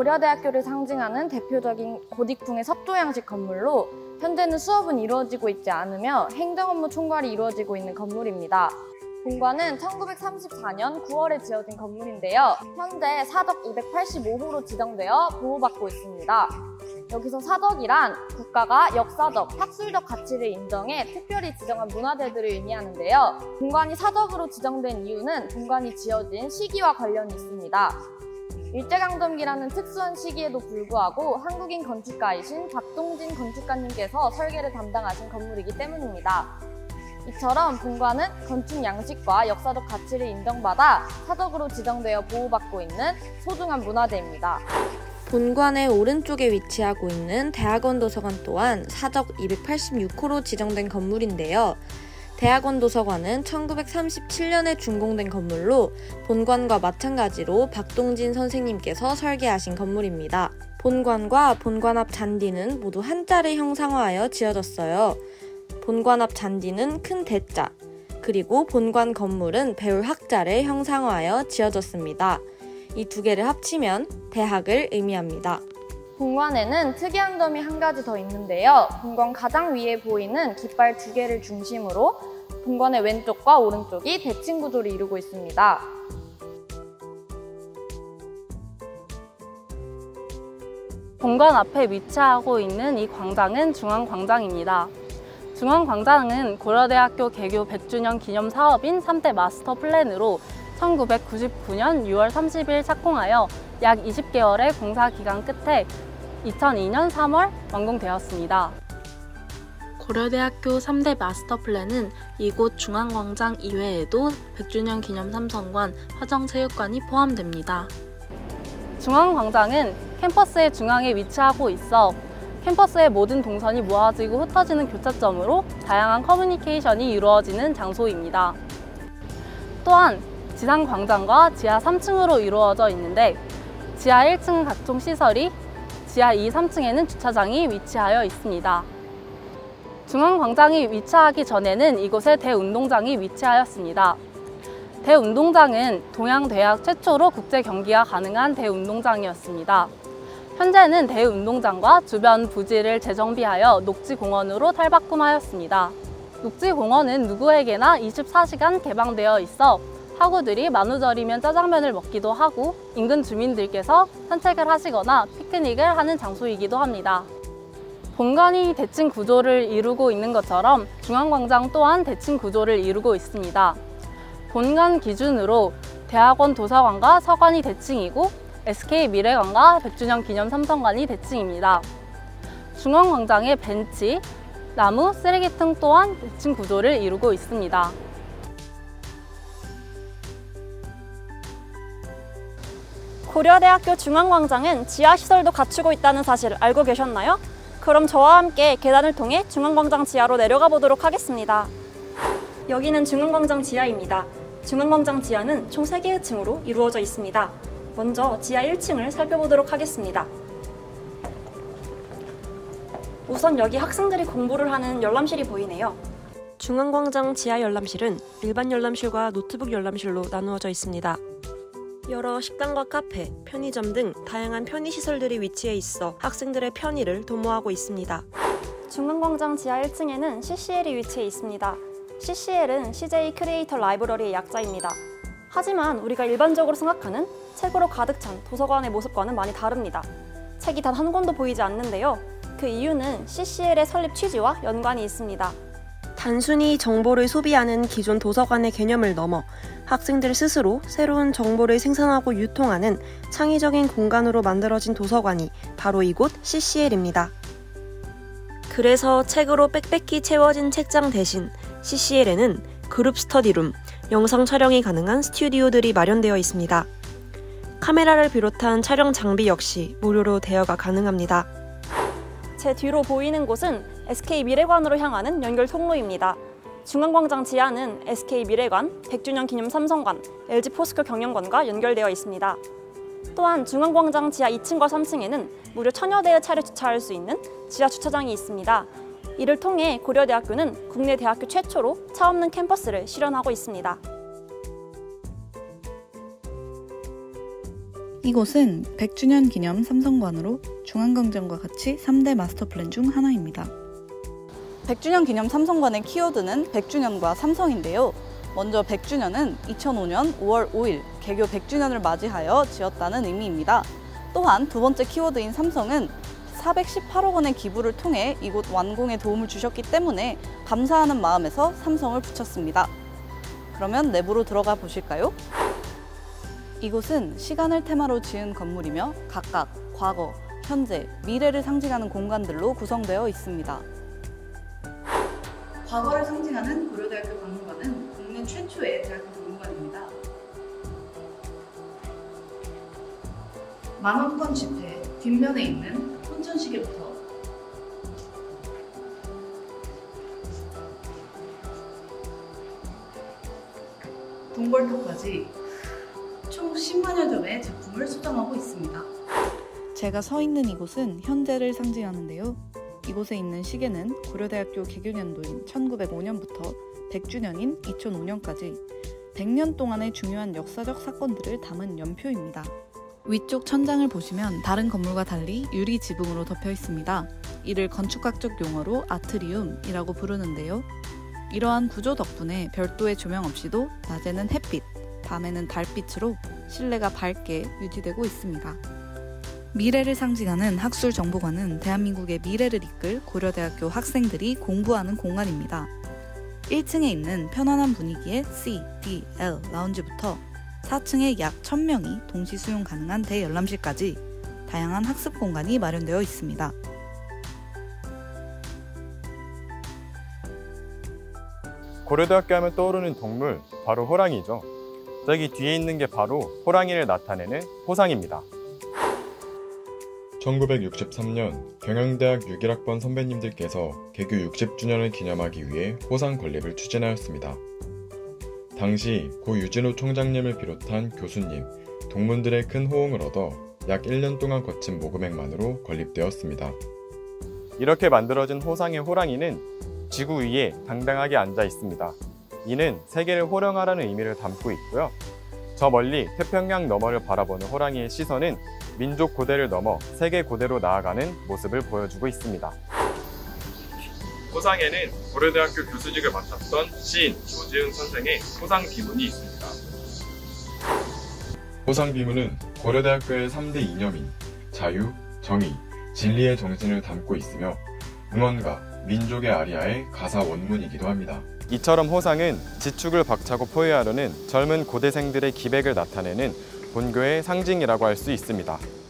고려대학교를 상징하는 대표적인 고딕풍의 석조 양식 건물로 현재는 수업은 이루어지고 있지 않으며 행정업무 총괄이 이루어지고 있는 건물입니다. 본관은 1934년 9월에 지어진 건물인데요. 현재 사덕 285호로 지정되어 보호받고 있습니다. 여기서 사덕이란 국가가 역사적, 학술적 가치를 인정해 특별히 지정한 문화재들을 의미하는데요. 본관이 사덕으로 지정된 이유는 본관이 지어진 시기와 관련이 있습니다. 일제강점기라는 특수한 시기에도 불구하고 한국인 건축가이신 박동진 건축가님께서 설계를 담당하신 건물이기 때문입니다. 이처럼 본관은 건축 양식과 역사적 가치를 인정받아 사덕으로 지정되어 보호받고 있는 소중한 문화재입니다. 본관의 오른쪽에 위치하고 있는 대학원 도서관 또한 사덕 286호로 지정된 건물인데요. 대학원 도서관은 1937년에 준공된 건물로 본관과 마찬가지로 박동진 선생님께서 설계하신 건물입니다. 본관과 본관 앞 잔디는 모두 한자를 형상화하여 지어졌어요. 본관 앞 잔디는 큰 대자, 그리고 본관 건물은 배울 학자를 형상화하여 지어졌습니다. 이 두 개를 합치면 대학을 의미합니다. 본관에는 특이한 점이 한 가지 더 있는데요. 본관 가장 위에 보이는 깃발 두 개를 중심으로 본관의 왼쪽과 오른쪽이 대칭 구조를 이루고 있습니다. 본관 앞에 위치하고 있는 이 광장은 중앙광장입니다. 중앙광장은 고려대학교 개교 100주년 기념 사업인 3대 마스터 플랜으로 1999년 6월 30일 착공하여 약 20개월의 공사 기간 끝에 2002년 3월 완공되었습니다. 고려대학교 3대 마스터 플랜은 이곳 중앙광장 이외에도 100주년 기념 삼성관, 화정체육관이 포함됩니다. 중앙광장은 캠퍼스의 중앙에 위치하고 있어 캠퍼스의 모든 동선이 모아지고 흩어지는 교차점으로 다양한 커뮤니케이션이 이루어지는 장소입니다. 또한 지상광장과 지하 3층으로 이루어져 있는데 지하 1층은 각종 시설이, 지하 2, 3층에는 주차장이 위치하여 있습니다. 중앙광장이 위치하기 전에는 이곳에 대운동장이 위치하였습니다. 대운동장은 동양대학 최초로 국제 경기가 가능한 대운동장이었습니다. 현재는 대운동장과 주변 부지를 재정비하여 녹지공원으로 탈바꿈하였습니다. 녹지공원은 누구에게나 24시간 개방되어 있어 학우들이 만우절이면 짜장면을 먹기도 하고 인근 주민들께서 산책을 하시거나 피크닉을 하는 장소이기도 합니다. 본관이 대칭 구조를 이루고 있는 것처럼 중앙광장 또한 대칭 구조를 이루고 있습니다. 본관 기준으로 대학원 도서관과 서관이 대칭이고 SK미래관과 100주년 기념 삼성관이 대칭입니다. 중앙광장의 벤치, 나무, 쓰레기통 또한 대칭 구조를 이루고 있습니다. 고려대학교 중앙광장은 지하시설도 갖추고 있다는 사실 알고 계셨나요? 그럼 저와 함께 계단을 통해 중앙광장 지하로 내려가 보도록 하겠습니다. 여기는 중앙광장 지하입니다. 중앙광장 지하는 총 3개의 층으로 이루어져 있습니다. 먼저 지하 1층을 살펴보도록 하겠습니다. 우선 여기 학생들이 공부를 하는 열람실이 보이네요. 중앙광장 지하 열람실은 일반 열람실과 노트북 열람실로 나누어져 있습니다. 여러 식당과 카페, 편의점 등 다양한 편의시설들이 위치해 있어 학생들의 편의를 도모하고 있습니다. 중앙광장 지하 1층에는 CCL이 위치해 있습니다. CCL은 CJ 크리에이터 라이브러리의 약자입니다. 하지만 우리가 일반적으로 생각하는 책으로 가득 찬 도서관의 모습과는 많이 다릅니다. 책이 단 한 권도 보이지 않는데요. 그 이유는 CCL의 설립 취지와 연관이 있습니다. 단순히 정보를 소비하는 기존 도서관의 개념을 넘어 학생들 스스로 새로운 정보를 생산하고 유통하는 창의적인 공간으로 만들어진 도서관이 바로 이곳 CCL입니다. 그래서 책으로 빽빽히 채워진 책장 대신 CCL에는 그룹 스터디룸, 영상 촬영이 가능한 스튜디오들이 마련되어 있습니다. 카메라를 비롯한 촬영 장비 역시 무료로 대여가 가능합니다. 제 뒤로 보이는 곳은 SK미래관으로 향하는 연결 통로입니다. 중앙광장 지하는 SK미래관, 100주년 기념 삼성관, LG포스코 경영관과 연결되어 있습니다. 또한 중앙광장 지하 2층과 3층에는 무려 1000여 대의 차를 주차할 수 있는 지하 주차장이 있습니다. 이를 통해 고려대학교는 국내 대학교 최초로 차 없는 캠퍼스를 실현하고 있습니다. 이곳은 100주년 기념 삼성관으로 중앙광장과 같이 3대 마스터 플랜 중 하나입니다. 100주년 기념 삼성관의 키워드는 100주년과 삼성인데요. 먼저 100주년은 2005년 5월 5일 개교 100주년을 맞이하여 지었다는 의미입니다. 또한 두 번째 키워드인 삼성은 418억 원의 기부를 통해 이곳 완공에 도움을 주셨기 때문에 감사하는 마음에서 삼성을 붙였습니다. 그러면 내부로 들어가 보실까요? 이곳은 시간을 테마로 지은 건물이며 각각 과거, 현재, 미래를 상징하는 공간들로 구성되어 있습니다. 과거를 상징하는 고려대학교 박물관은 국내 최초의 대학교 박물관입니다. 만원권 지폐 뒷면에 있는 혼천시계부터 동벌토까지 총 10만여 점의 제품을 수정하고 있습니다. 제가 서 있는 이곳은 현재를 상징하는데요. 이곳에 있는 시계는 고려대학교 개교년도인 1905년부터 100주년인 2005년까지 100년 동안의 중요한 역사적 사건들을 담은 연표입니다. 위쪽 천장을 보시면 다른 건물과 달리 유리 지붕으로 덮여 있습니다. 이를 건축학적 용어로 아트리움이라고 부르는데요. 이러한 구조 덕분에 별도의 조명 없이도 낮에는 햇빛, 밤에는 달빛으로 실내가 밝게 유지되고 있습니다. 미래를 상징하는 학술정보관은 대한민국의 미래를 이끌 고려대학교 학생들이 공부하는 공간입니다. 1층에 있는 편안한 분위기의 C, D, L 라운지부터 4층에 약 1000명이 동시 수용 가능한 대열람실까지 다양한 학습 공간이 마련되어 있습니다. 고려대학교 하면 떠오르는 동물, 바로 호랑이죠. 저기 뒤에 있는 게 바로 호랑이를 나타내는 호상입니다. 1963년 경영대학 61학번 선배님들께서 개교 60주년을 기념하기 위해 호상 건립을 추진하였습니다. 당시 고 유진호 총장님을 비롯한 교수님, 동문들의 큰 호응을 얻어 약 1년 동안 거친 모금액만으로 건립되었습니다. 이렇게 만들어진 호상의 호랑이는 지구 위에 당당하게 앉아 있습니다. 이는 세계를 호령하라는 의미를 담고 있고요. 저 멀리 태평양 너머를 바라보는 호랑이의 시선은 민족 고대를 넘어 세계 고대로 나아가는 모습을 보여주고 있습니다. 호상에는 고려대학교 교수직을 맡았던 시인 조지은 선생의 호상 비문이 있습니다. 호상 비문은 고려대학교의 3대 이념인 자유, 정의, 진리의 정신을 담고 있으며 응원가, 민족의 아리아의 가사 원문이기도 합니다. 이처럼 호상은 지축을 박차고 포효하려는 젊은 고대생들의 기백을 나타내는 본교의 상징이라고 할 수 있습니다.